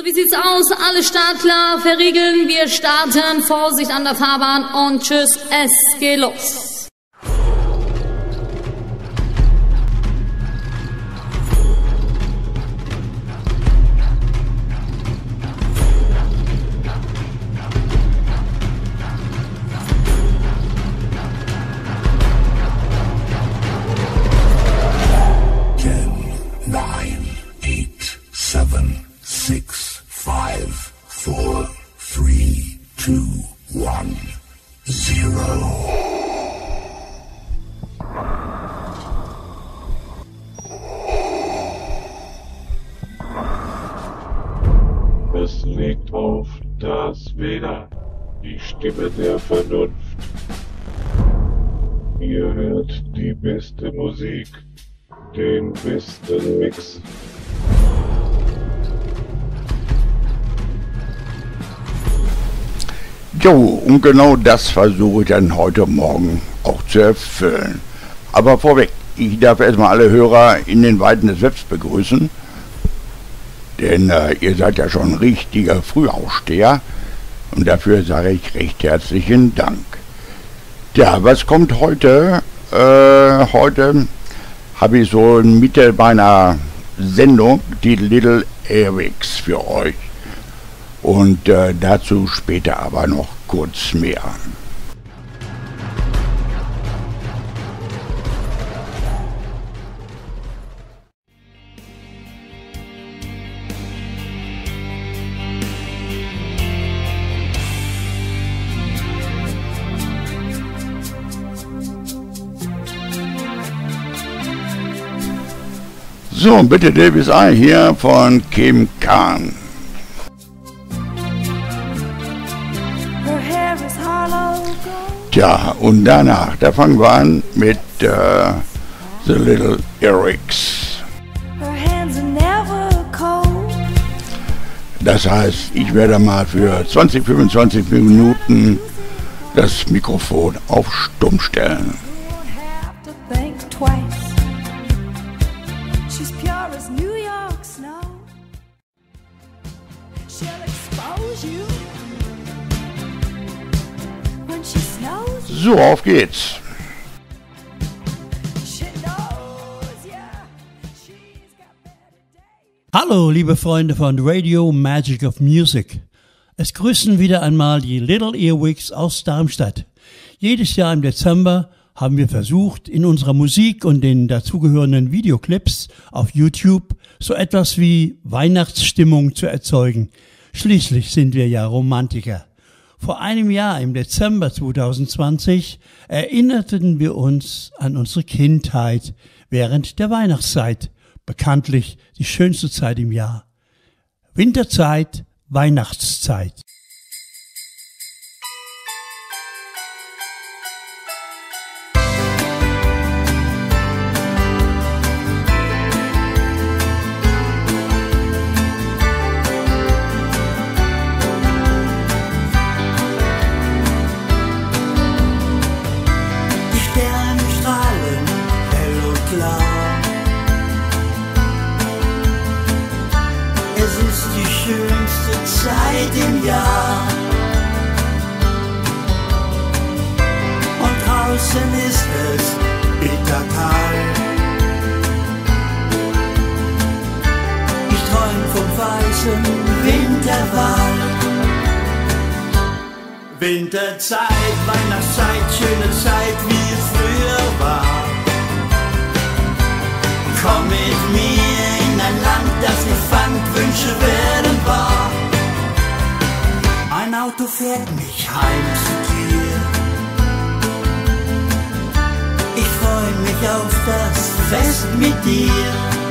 wie sieht's aus? Alle startklar, verriegeln. Wir starten. Vorsicht an der Fahrbahn und tschüss, es geht los. Es legt auf das WLAN, die Stimme der Vernunft. Ihr hört die beste Musik, den besten Mix. Jo, und genau das versuche ich dann heute Morgen auch zu erfüllen. Aber vorweg, ich darf erstmal alle Hörer in den Weiten des Webs begrüßen, denn ihr seid ja schon richtiger Frühaufsteher und dafür sage ich recht herzlichen Dank. Ja, was kommt heute? Heute habe ich so in Mitte meiner Sendung die Little Airwigs für euch. Und dazu später aber noch kurz mehr. So, bitte Davis Eye hier von Kim Kahn. Tja, und danach, da fangen wir an mit The Little Airwigs. Das heißt, ich werde mal für 20-25 Minuten das Mikrofon auf Stumm stellen. So, auf geht's. Hallo, liebe Freunde von Radio Magic of Music. Es grüßen wieder einmal die Little Airwigs aus Darmstadt. Jedes Jahr im Dezember haben wir versucht, in unserer Musik und den dazugehörenden Videoclips auf YouTube so etwas wie Weihnachtsstimmung zu erzeugen. Schließlich sind wir ja Romantiker. Vor einem Jahr, im Dezember 2020, erinnerten wir uns an unsere Kindheit während der Weihnachtszeit. Bekanntlich die schönste Zeit im Jahr. Winterzeit, Weihnachtszeit. Zeit im Jahr und draußen ist es bitterkalt. Ich träum vom weißen Winterwald. Winterzeit, Weihnachtszeit, schöne Zeit, wie es früher war. Komm mit mir in ein Land, das nicht fand, Wünsche werden wahr. Ein Auto fährt mich heim zu dir. Ich freu mich auf das Fest mit dir.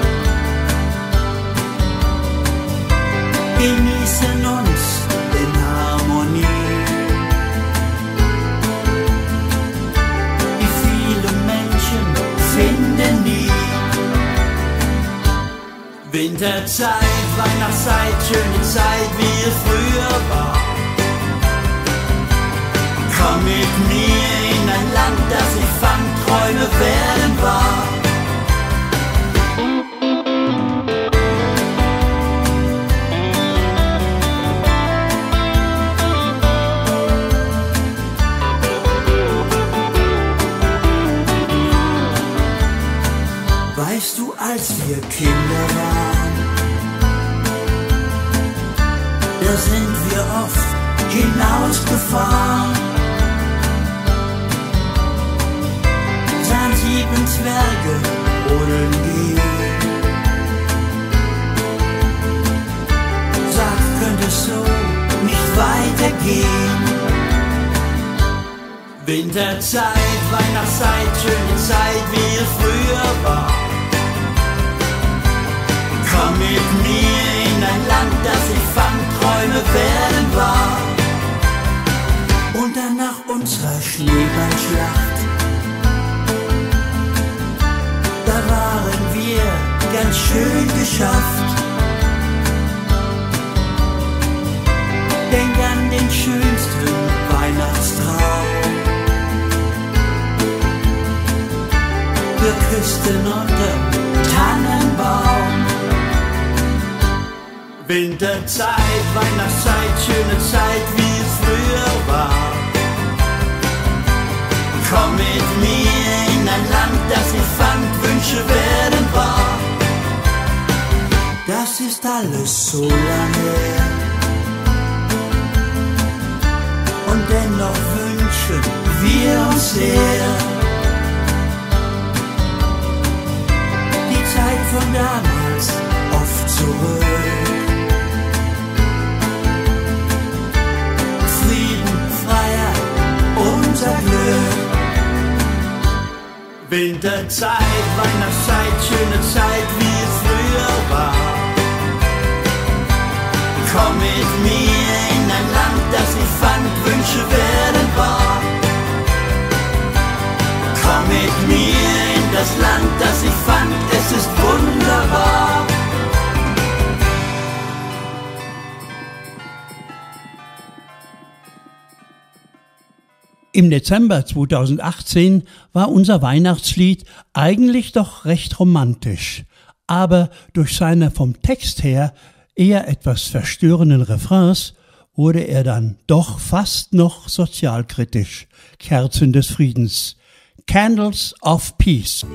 Genießen uns in Harmonie. Wie viele Menschen finden nie. Winterzeit, Weihnachtszeit, schöne Zeit, wie es früher war. Komm mit mir in ein Land, das ich fand, Träume werden wahr. da sind wir oft hinausgefahren. Sahen 7 Zwerge rodeln gehen. Sag, könnte es so nicht weitergehen? Winterzeit, Weihnachtszeit, schöne Zeit, wie es früher war. Komm mit mir in ein Land, das ich fand, Träume werden wahr. Und dann nach unserer Schneeballschlacht, da waren wir ganz schön geschafft. Denk an den schönsten Weihnachtstraum. Wir küssten unterm Tannenbaum. Winterzeit, Weihnachtszeit, schöne Zeit, wie es früher war. Komm mit mir in ein Land, das ich fand, Wünsche werden wahr. Das ist alles so lange her. Und dennoch wünschen wir uns sehr die Zeit von damals oft zurück. Frieden, Freiheit, unser Glück. Winterzeit, Weihnachtszeit, schöne Zeit, wie es früher war. Komm mit mir in ein Land, das ich fand, Wünsche werden wahr. Komm mit mir in das Land, das ich fand, es ist wunderbar. Im Dezember 2018 war unser Weihnachtslied eigentlich doch recht romantisch, aber durch seine vom Text her eher etwas verstörenden Refrains wurde er dann doch fast noch sozialkritisch. Kerzen des Friedens. Candles of Peace.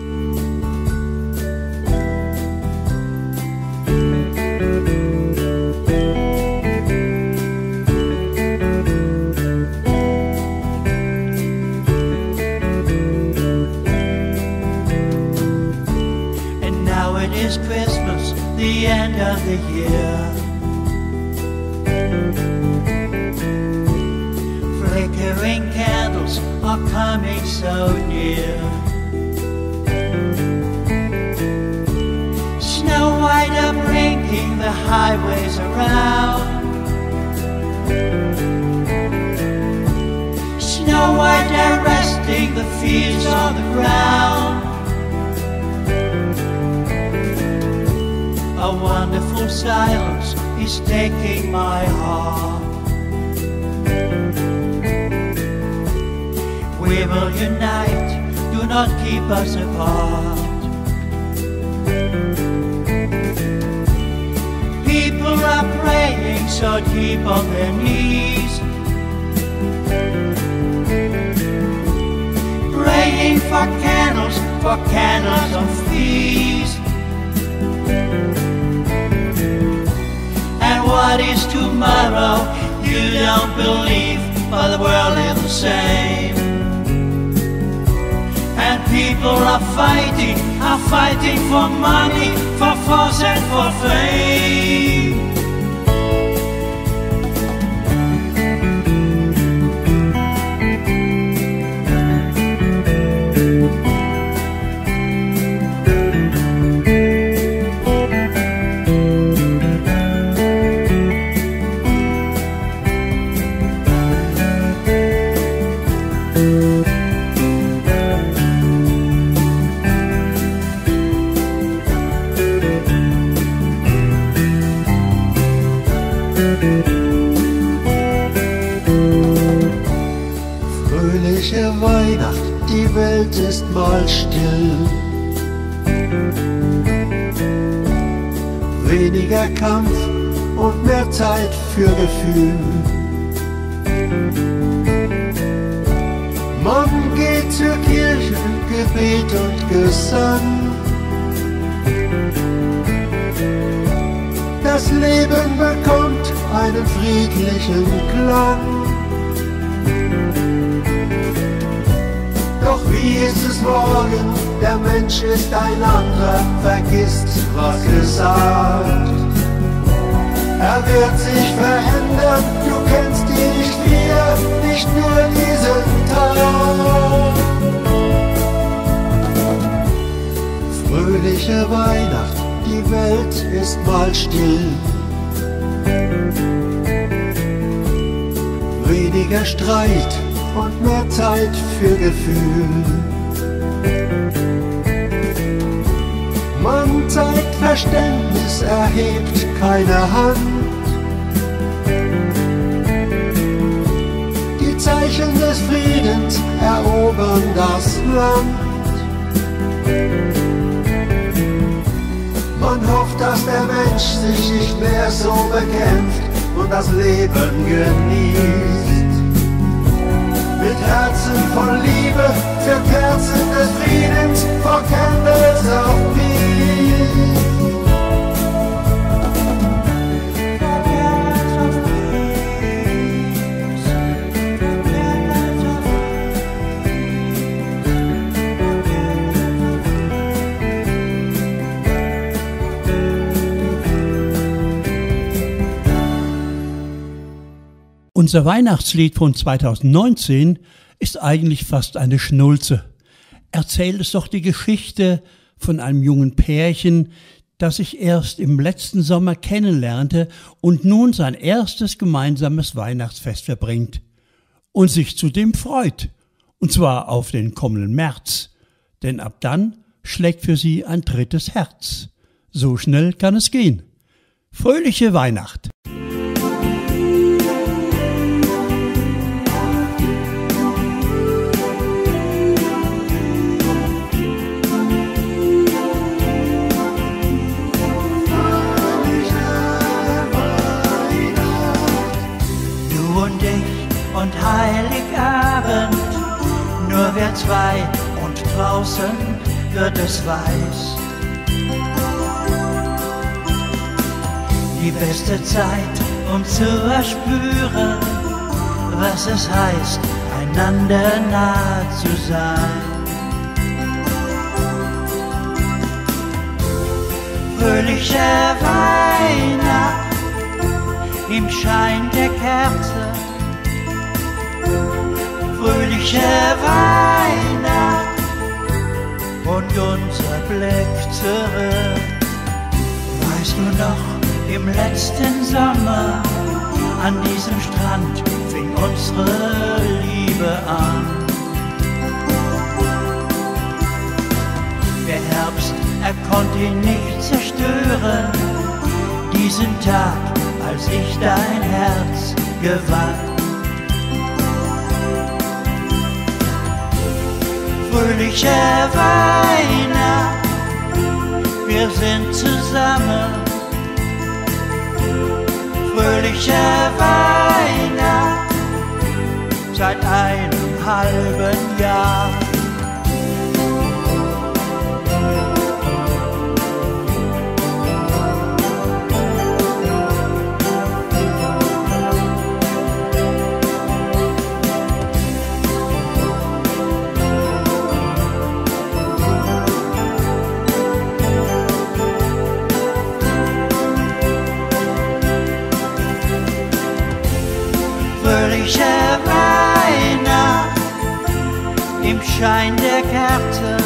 And now it is Christmas, the end of the year. Flickering candles are coming so near. Snow White are bringing the highways around. Snow White are resting the fields on the ground. A wonderful silence is taking my heart. We will unite, do not keep us apart. People are praying, so keep on their knees. Praying for candles of peace. And what is tomorrow, you don't believe, but the world is the same. And people are fighting for money, for force and for fame. Fröhliche Weihnacht, die Welt ist mal still. Weniger Kampf und mehr Zeit für Gefühl. Morgen geht zur Kirche, Gebet und Gesang. Das Leben bekommt eine einen friedlichen Klang. Doch wie ist es morgen? Der Mensch ist ein anderer, vergisst, was gesagt. Er wird sich verändern, du kennst ihn nicht wieder, nicht nur diesen Tag. Fröhliche Weihnacht, die Welt ist mal still. Weniger Streit und mehr Zeit für Gefühl. Man zeigt Verständnis, erhebt keine Hand. Die Zeichen des Friedens erobern das Land. Man hofft, dass der Mensch sich nicht mehr so bekämpft und das Leben genießt. Mit Herzen voll Liebe für Kerzen des Friedens, for Candles of Peace. Unser Weihnachtslied von 2019 ist eigentlich fast eine Schnulze. Erzählt es doch die Geschichte von einem jungen Pärchen, das sich erst im letzten Sommer kennenlernte und nun sein erstes gemeinsames Weihnachtsfest verbringt und sich zudem freut, und zwar auf den kommenden März, denn ab dann schlägt für sie ein drittes Herz. So schnell kann es gehen. Fröhliche Weihnacht! Und Heiligabend, nur wir zwei und draußen wird es weiß. Die beste Zeit, um zu erspüren, was es heißt, einander nah zu sein. Fröhliche Weihnacht im Schein der Kerze. Fröhliche Weihnacht und unser Blick zurück. Weißt du noch, im letzten Sommer an diesem Strand fing unsere Liebe an. Der Herbst, er konnte ihn nicht zerstören, diesen Tag, als ich dein Herz gewann. Fröhliche Weihnacht, wir sind zusammen. Fröhliche Weihnacht, seit einem halben Jahr. Fröhliche Weihnacht im Schein der Kerzen.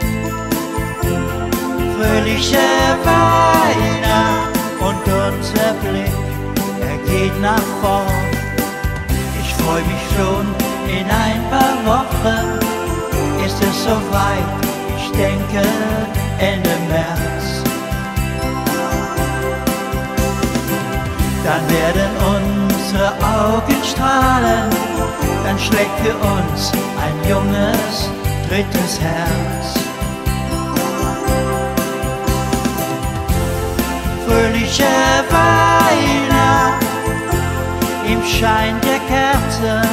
Fröhliche Weihnacht und unser Blick, er geht nach vorn. Ich freu mich schon, in ein paar Wochen ist es soweit, ich denke Ende März. Dann werden unsere Augen strahlen, dann schlägt für uns ein junges drittes Herz. Fröhliche Weihnacht im Schein der Kerze.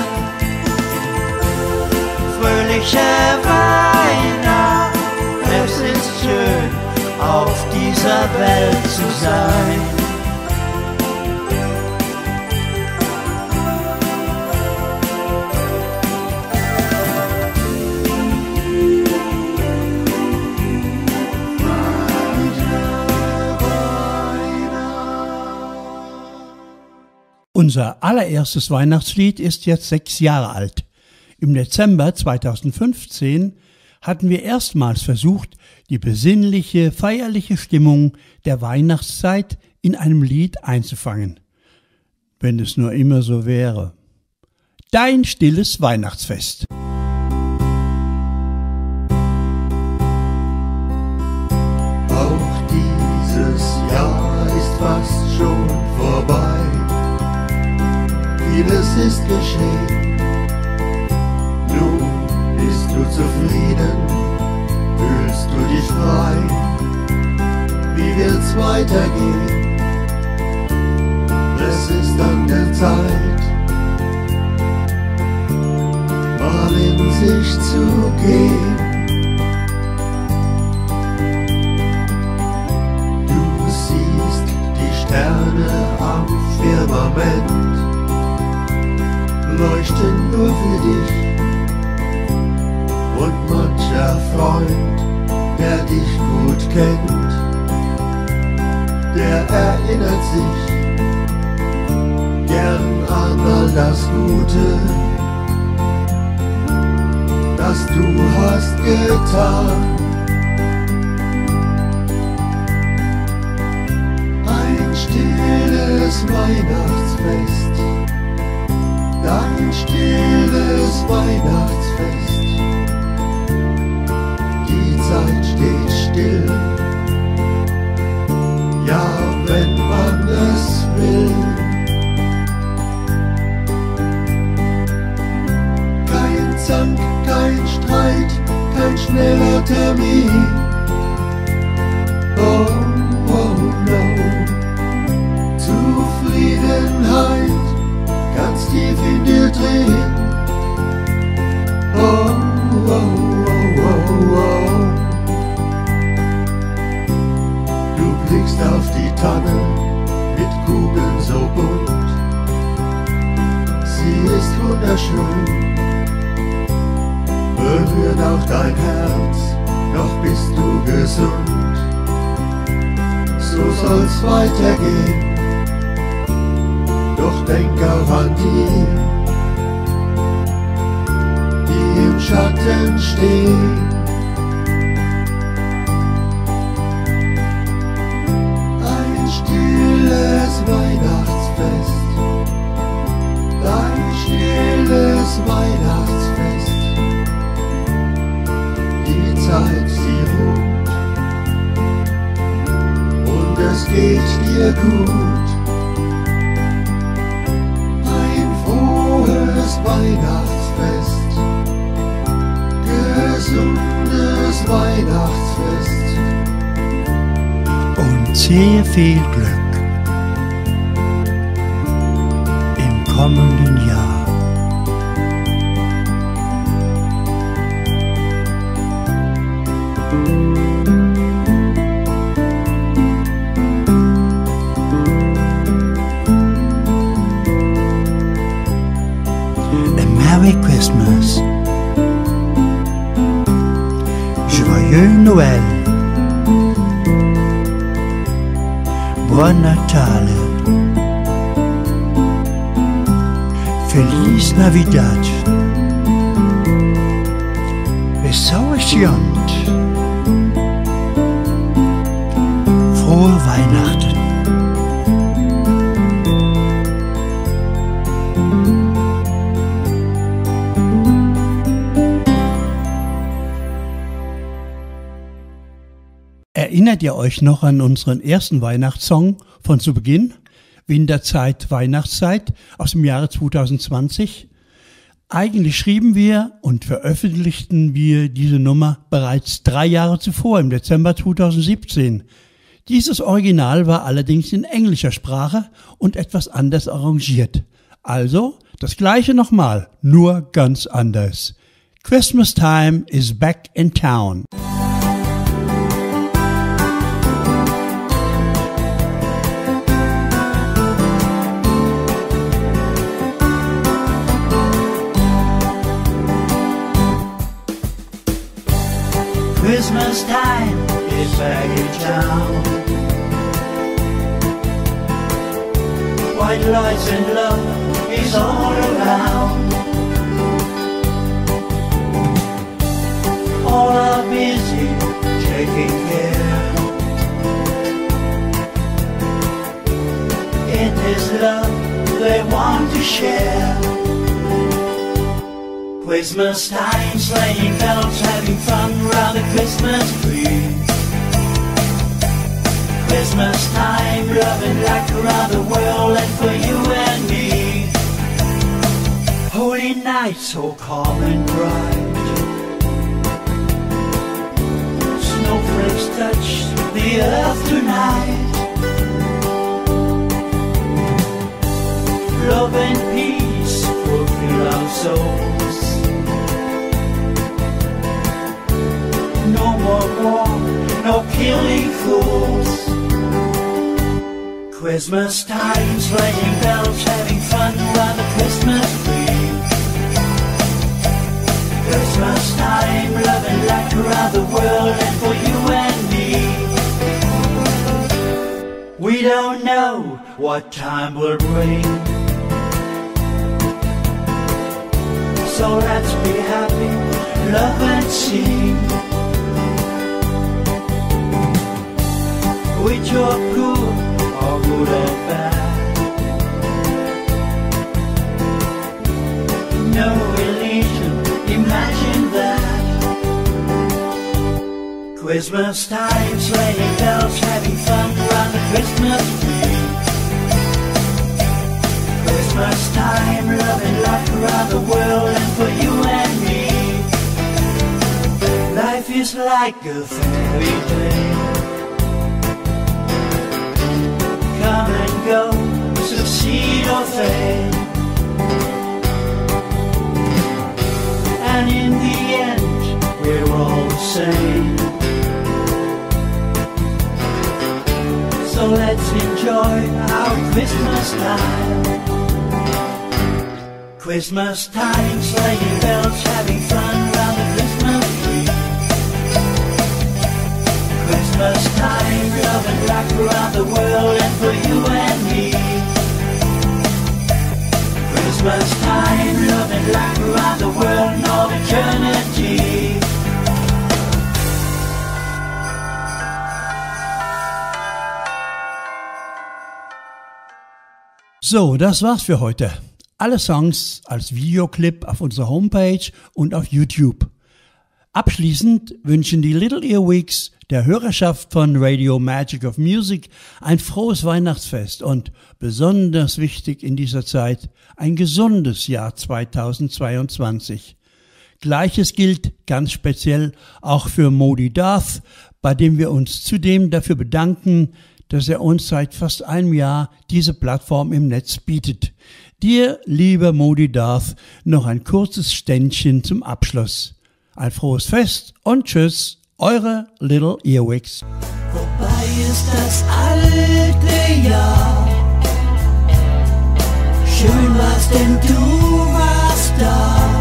Fröhliche Weihnacht, es ist schön, auf dieser Welt zu sein. Unser allererstes Weihnachtslied ist jetzt 6 Jahre alt. Im Dezember 2015 hatten wir erstmals versucht, die besinnliche, feierliche Stimmung der Weihnachtszeit in einem Lied einzufangen. Wenn es nur immer so wäre. Dein stilles Weihnachtsfest. Auch dieses Jahr ist fast schon vorbei. Vieles ist geschehen. Nun bist du zufrieden, fühlst du dich frei. Wie wird's weitergehen? Es ist an der Zeit, mal in sich zu gehen. Du siehst die Sterne am Firmament, leuchten nur für dich. Und mancher Freund, der dich gut kennt, der erinnert sich gern an all das Gute, das du hast getan. Ein stilles Weihnachtsfest, dein stilles Weihnachtsfest. Die Zeit steht still, ja, wenn man es will. Kein Zank, kein Streit, kein schneller Termin. Oh, oh no. Zufriedenheit ganz tief in dir drin. Oh, oh, oh, oh, oh. Du blickst auf die Tanne mit Kugeln so bunt. Sie ist wunderschön, berührt auch dein Herz, doch bist du gesund. So soll's weitergehen, doch denk auch an die im Schatten stehen. Ein stilles Weihnachtsfest, dein stilles Weihnachtsfest. Die Zeit, sie ruht und es geht dir gut. Ein frohes Weihnachtsfest, gesundes Weihnachtsfest und sehr viel Glück im kommenden Jahr. A Merry Christmas. Joyeux Noël, Buon Natale, Feliz Navidad, Besaurciant, Frohe Weihnachten. Erinnert ihr euch noch an unseren ersten Weihnachtssong von zu Beginn? Winterzeit, Weihnachtszeit aus dem Jahre 2020? Eigentlich schrieben wir und veröffentlichten wir diese Nummer bereits 3 Jahre zuvor, im Dezember 2017. Dieses Original war allerdings in englischer Sprache und etwas anders arrangiert. Also das gleiche nochmal, nur ganz anders. Christmas time is back in town. Christmas time is back in town. white lights and love is all around. All are busy taking care. It is love they want to share. Christmas time, sleighing bells, having fun round the Christmas tree. Christmas time, love and light around the world and for you and me. Holy night, so calm and bright. Snowflakes touch the earth tonight. Love and peace fulfill our souls. No more war, no killing fools. Christmas time, sleighing bells, having fun around the Christmas tree. Christmas time, love and light around the world and for you and me. We don't know what time will bring, so let's be happy, love and sing. With your good or good and bad, no religion, imagine that. Christmas time, sleighing bells, having fun around the Christmas tree. Christmas time, love and light around the world and for you and me. Life is like a fairy tale. Come and go, succeed or fail. And in the end, we're all the same. So let's enjoy our Christmas time. Christmas time, sleighing bells, having fun round the Christmas tree. Christmas time, love and light around the world and for you and me. Christmas time, love and light around the world and all eternity. So, das war's für heute. Alle Songs als Videoclip auf unserer Homepage und auf YouTube. Abschließend wünschen die Little Earwigs der Hörerschaft von Radio Magic of Music ein frohes Weihnachtsfest und besonders wichtig in dieser Zeit ein gesundes Jahr 2022. Gleiches gilt ganz speziell auch für Modi Darth, bei dem wir uns zudem dafür bedanken, dass er uns seit fast einem Jahr diese Plattform im Netz bietet. Dir, lieber Modi Darth, noch ein kurzes Ständchen zum Abschluss. Ein frohes Fest und tschüss, eure Little Earwigs. Vorbei ist das alte Jahr. Schön war's, denn du warst da.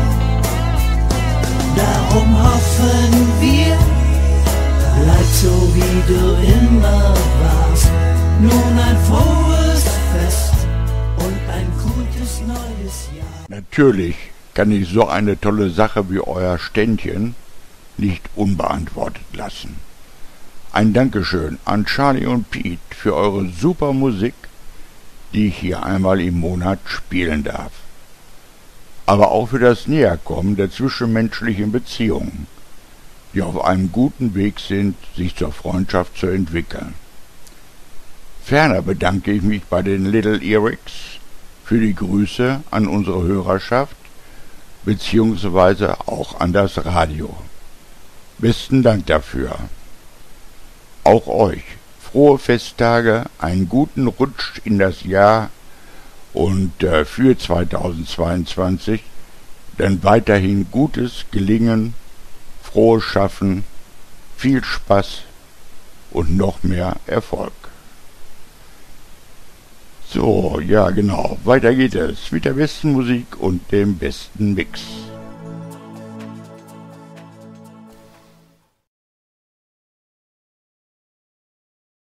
Darum hoffen wir, bleib so wie du immer warst. Nun ein frohes Fest und ein gutes neues Jahr. Natürlich kann ich so eine tolle Sache wie euer Ständchen nicht unbeantwortet lassen. Ein Dankeschön an Charlie und Pete für eure super Musik, die ich hier einmal im Monat spielen darf. Aber auch für das Näherkommen der zwischenmenschlichen Beziehungen, die auf einem guten Weg sind, sich zur Freundschaft zu entwickeln. Ferner bedanke ich mich bei den Little Earwigs für die Grüße an unsere Hörerschaft beziehungsweise auch an das Radio. Besten Dank dafür. Auch euch frohe Festtage, einen guten Rutsch in das Jahr und für 2022 dann weiterhin gutes Gelingen, frohes Schaffen, viel Spaß und noch mehr Erfolg. So, ja genau, weiter geht es mit der besten Musik und dem besten Mix.